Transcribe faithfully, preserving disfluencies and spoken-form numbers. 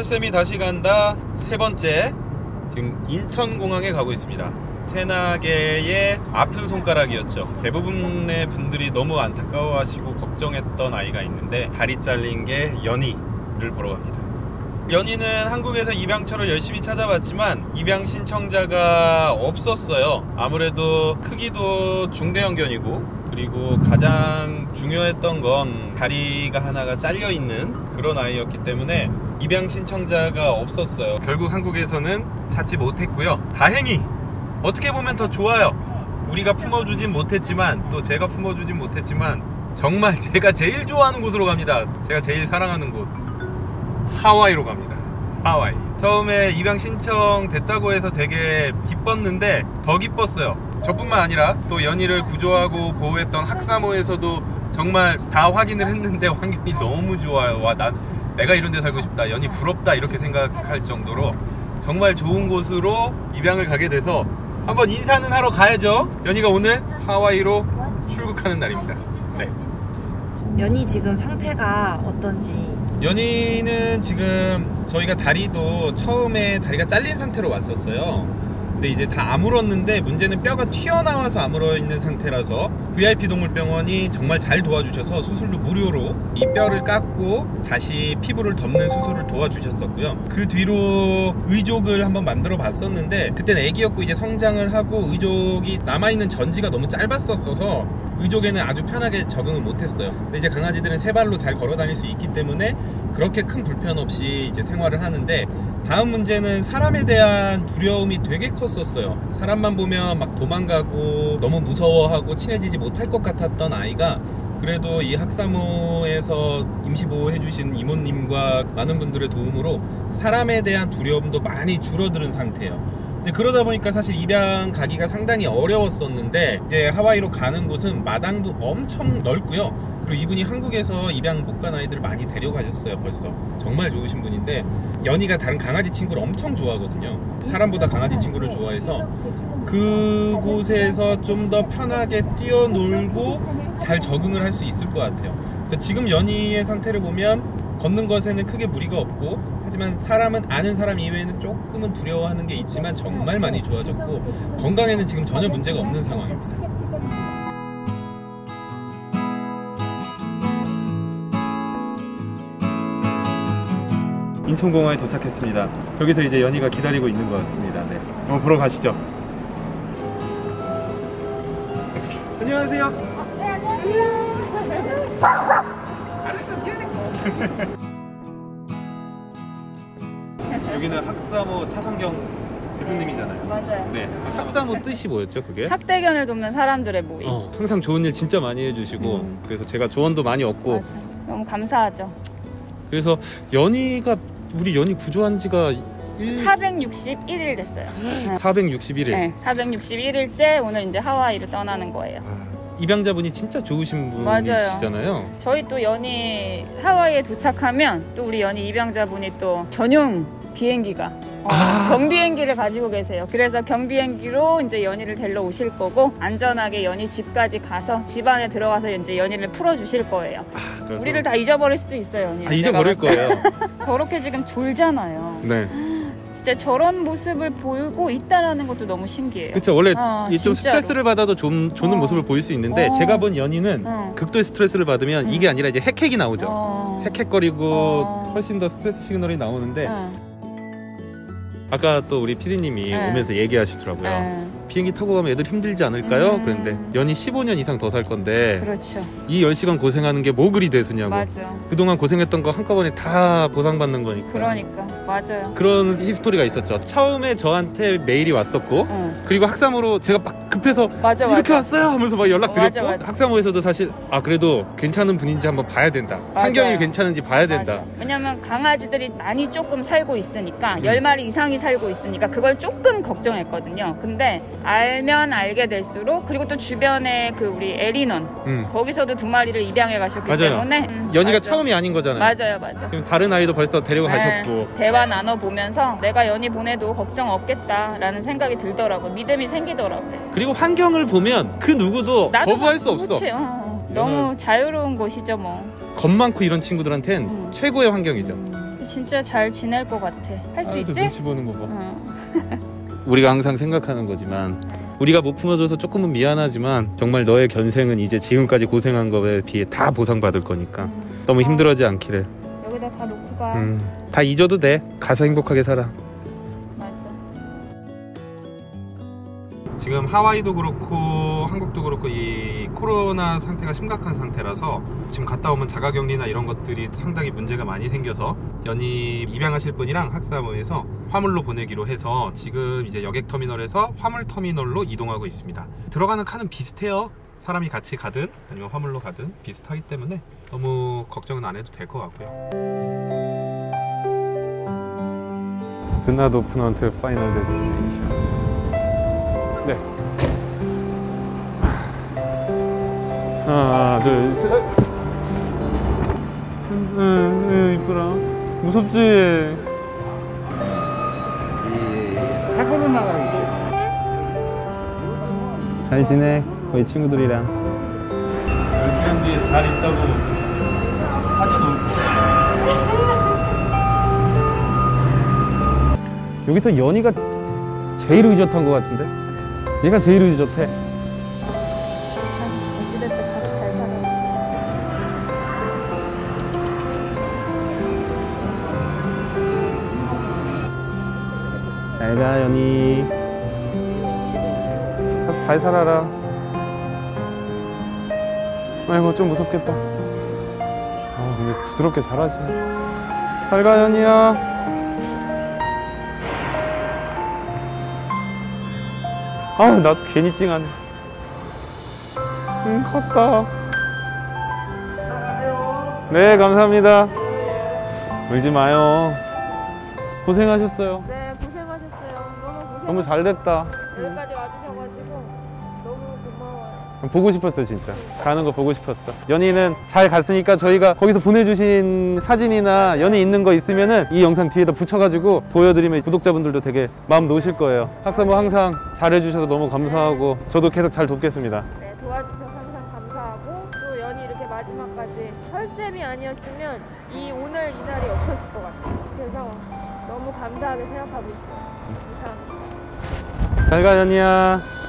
햇쌤이 다시 간다 세 번째, 지금 인천공항에 가고 있습니다. 새나개의 아픈 손가락이었죠. 대부분의 분들이 너무 안타까워하시고 걱정했던 아이가 있는데 다리 잘린 게 연희를 보러 갑니다. 연희는 한국에서 입양처를 열심히 찾아봤지만 입양 신청자가 없었어요. 아무래도 크기도 중대형견이고, 그리고 가장 중요했던 건 다리가 하나가 잘려있는 그런 아이였기 때문에 입양 신청자가 없었어요. 결국 한국에서는 찾지 못했고요. 다행히 어떻게 보면 더 좋아요. 우리가 품어주진 못했지만, 또 제가 품어주진 못했지만, 정말 제가 제일 좋아하는 곳으로 갑니다. 제가 제일 사랑하는 곳, 하와이로 갑니다. 하와이. 처음에 입양 신청 됐다고 해서 되게 기뻤는데 더 기뻤어요. 저뿐만 아니라 또 연희를 구조하고 보호했던 학사모에서도 정말 다 확인을 했는데 환경이 너무 좋아요. 와, 난 내가 이런 데 살고 싶다, 연희 부럽다, 이렇게 생각할 정도로 정말 좋은 곳으로 입양을 가게 돼서 한번 인사는 하러 가야죠. 연희가 오늘 하와이로 출국하는 날입니다. 네. 연희 지금 상태가 어떤지. 연희는 지금 저희가 다리도 처음에 다리가 잘린 상태로 왔었어요. 근데 이제 다 아물었는데 문제는 뼈가 튀어나와서 아물어 있는 상태라서 브이아이피 동물병원이 정말 잘 도와주셔서 수술도 무료로 이 뼈를 깎고 다시 피부를 덮는 수술을 도와주셨었고요. 그 뒤로 의족을 한번 만들어 봤었는데 그때는 애기였고 이제 성장을 하고 의족이 남아있는 전지가 너무 짧았었어서 의족에는 아주 편하게 적응을 못했어요. 근데 이제 강아지들은 세 발로 잘 걸어 다닐 수 있기 때문에 그렇게 큰 불편 없이 이제 생활을 하는데, 다음 문제는 사람에 대한 두려움이 되게 컸었어요. 사람만 보면 막 도망가고 너무 무서워하고 친해지지 못할 것 같았던 아이가 그래도 이 학사모에서 임시보호 해주신 이모님과 많은 분들의 도움으로 사람에 대한 두려움도 많이 줄어드는 상태예요. 근데 그러다 보니까 사실 입양 가기가 상당히 어려웠었는데 이제 하와이로 가는 곳은 마당도 엄청 넓고요. 그리고 이분이 한국에서 입양 못 간 아이들을 많이 데려가셨어요. 벌써 정말 좋으신 분인데, 연희가 다른 강아지 친구를 엄청 좋아하거든요. 사람보다 강아지 친구를 좋아해서 그곳에서 좀 더 편하게 뛰어놀고 잘 적응을 할 수 있을 것 같아요. 그래서 지금 연희의 상태를 보면 걷는 것에는 크게 무리가 없고, 하지만 사람은 아는 사람 이외에는 조금은 두려워하는 게 있지만 정말 많이 좋아졌고 건강에는 지금 전혀 문제가 없는 상황입니다. 인천공항에 도착했습니다. 여기서 이제 연희가 기다리고 있는 것 같습니다. 네, 한번 보러 가시죠. 안녕하세요. 어, 네, 안녕하세요. 여기는 학사모 차성경 대표님이잖아요. 맞아요. 네. 학사모 뜻이 뭐였죠, 그게? 학대견을 돕는 사람들의 모임. 어, 항상 좋은 일 진짜 많이 해주시고 음. 그래서 제가 조언도 많이 얻고. 맞아. 너무 감사하죠. 그래서 연희가 우리 연희 구조한 지가 사백육십일 일 됐어요. 네. 사백육십일 일. 네, 사백육십일 일째 오늘 이제 하와이로 떠나는 거예요. 아, 입양자분이 진짜 좋으신 분이시잖아요. 맞아요. 저희 또 연희 하와이에 도착하면 또 우리 연희 입양자분이 또 전용 비행기가 어, 아 경비행기를 가지고 계세요. 그래서 경비행기로 이제 연희를 데려 오실 거고, 안전하게 연희 집까지 가서 집 안에 들어가서 이제 연희를 풀어 주실 거예요. 아, 그래서... 우리를 다 잊어버릴 수도 있어요, 연희. 아, 잊어버릴 거예요. 저렇게 지금 졸잖아요. 네. 진짜 저런 모습을 보이고 있다라는 것도 너무 신기해요. 그렇죠. 원래 어, 좀 스트레스를 받아도 좀 조는 어. 모습을 보일 수 있는데 어. 제가 본 연희는 어. 극도의 스트레스를 받으면 음. 이게 아니라 이제 헥헥이 나오죠. 어. 헥헥거리고 어. 훨씬 더 스트레스 시그널이 나오는데 어. 아까 또 우리 피디님이 네. 오면서 얘기하시더라고요. 네. 비행기 타고 가면 애들 힘들지 않을까요? 음. 그런데 연희 십오 년 이상 더 살 건데 그렇죠. 이 열 시간 고생하는 게 뭐 그리 대수냐고. 맞아. 그동안 고생했던 거 한꺼번에 다 보상받는 거니까. 그러니까 맞아요. 그런 히스토리가 있었죠. 처음에 저한테 메일이 왔었고 응. 그리고 학사모로 제가 막 급해서 맞아, 이렇게 맞아. 왔어요 하면서 막 연락드렸고, 어, 맞아, 맞아. 학사모에서도 사실 아 그래도 괜찮은 분인지 한번 봐야 된다. 맞아요. 환경이 괜찮은지 봐야 된다. 맞아. 왜냐면 강아지들이 많이 조금 살고 있으니까 음. 열 마리 이상이 살고 있으니까 그걸 조금 걱정했거든요. 근데 알면 알게 될수록, 그리고 또 주변에 그 우리 에리넌 음. 거기서도 두 마리를 입양해 가셨기 맞아요. 때문에 음, 연희가 맞아. 처음이 아닌 거잖아요. 맞아요, 맞아. 지금 다른 아이도 벌써 데리고 네. 가셨고 대화 나눠 보면서 내가 연희 보내도 걱정 없겠다라는 생각이 들더라고요. 믿음이 생기더라고요. 그리고 환경을 보면 그 누구도 거부할 수 없어. 그치, 어. 너무 자유로운 곳이죠, 뭐. 겁 많고 이런 친구들한텐 음. 최고의 환경이죠. 음. 진짜 잘 지낼 것 같아. 할 수 있지? 눈치 보는 거 봐. 어. 우리가 항상 생각하는 거지만 우리가 못 품어줘서 조금은 미안하지만 정말 너의 견생은 이제 지금까지 고생한 거에 비해 다 보상받을 거니까 음. 너무 힘들어하지 않기를. 여기다 다 놓고 가. 음, 다 잊어도 돼. 가서 행복하게 살아. 맞아. 지금 하와이도 그렇고 한국도 그렇고 이 코로나 상태가 심각한 상태라서 지금 갔다 오면 자가격리나 이런 것들이 상당히 문제가 많이 생겨서 연희 입양하실 분이랑 학사모에서 화물로 보내기로 해서 지금 이제 여객터미널에서 화물터미널로 이동하고 있습니다. 들어가는 칸은 비슷해요. 사람이 같이 가든 아니면 화물로 가든 비슷하기 때문에 너무 걱정은 안 해도 될 것 같고요. Do not open until final destination. 네. 하나, 둘, 셋. 응, 응, 이쁘라. 무섭지? 학원을 나가는데. 잘 지내? 거기 친구들이랑. 몇 시간 뒤에 잘 있다고 사진 올게. 여기서 연희가 제일 의젓한 것 같은데? 얘가 제일 의젓해. 어찌됐든 가서 잘 살아. 잘 가, 연희. 가서 잘 살아라. 아이고, 좀 무섭겠다. 아, 근데 부드럽게 잘하지. 잘 가, 연희야. 아, 나도 괜히 찡하네. 응, 갔다. 네, 감사합니다. 울지 마요. 고생하셨어요. 네, 고생하셨어요. 너무 고생. 너무 잘 됐다. 여기까지 와주셔가지고 너무 고마워요. 보고 싶었어, 진짜. 가는 거 보고 싶었어. 연희는 잘 갔으니까 저희가 거기서 보내주신 사진이나 연희 있는 거 있으면은 이 영상 뒤에다 붙여가지고 보여드리면 구독자분들도 되게 마음 놓으실 거예요. 학사모 항상 잘해주셔서 너무 감사하고 저도 계속 잘 돕겠습니다. 네, 도와주셔서 항상 감사하고 또 연이 이렇게 마지막까지 설쌤이 아니었으면 이 오늘 이 날이 없었을 것 같아요. 그래서 너무 감사하게 생각하고 있어요. 감사합니다. 잘 가, 연희야.